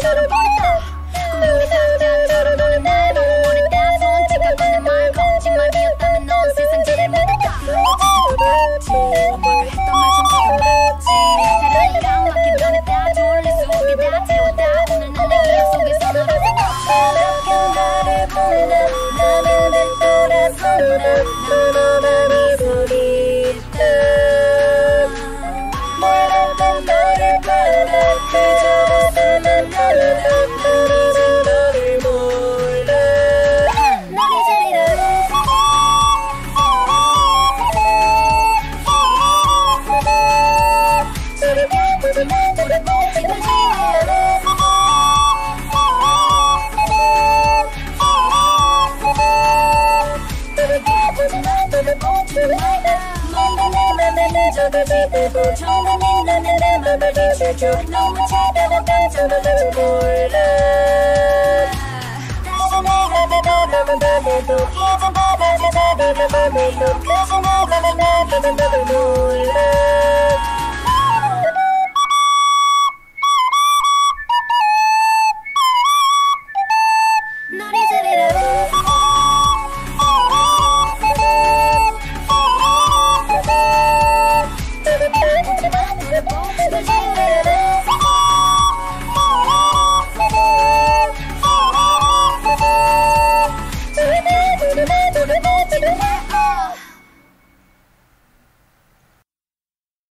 바람처럼 보냈다 우리 가짜처럼 노는 날 너무 원했다 손짓할 뻔한 말 거짓말이었다면 넌 세상 제일 못했다 똑같지 엄마가 했던 말 전부 다 맞지 사랑이랑 맞게 변했다 둘리 속에 다 태웠다 오늘 난 내 기억 속에서 너를 이렇게 나를 본다 나는 늘 돌아선다 너너만 이 소리 있다 몰랐던 너를 받아 그저 웃음만 나는다 난 이제 너를 몰라 난 이제 이래 저렇게 보지 마 돌아보지 말지 미안해 저렇게 보지 마 돌아보지 말라 뭔가 내 맘에 늦어가지 말고 정답이라면 내 맘을 비춰줘 너무 차가웠던 저널 아직 몰라 다시 내가 되돌아만 밤에도 이젠 바다에 다리가 밤에도 다시 나가면 나도 너를 몰라